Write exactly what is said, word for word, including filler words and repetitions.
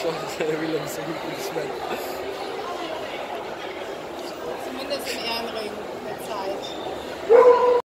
schon, wie lange so gut nicht mehr. Zumindest im Ehrenring mit Zeit.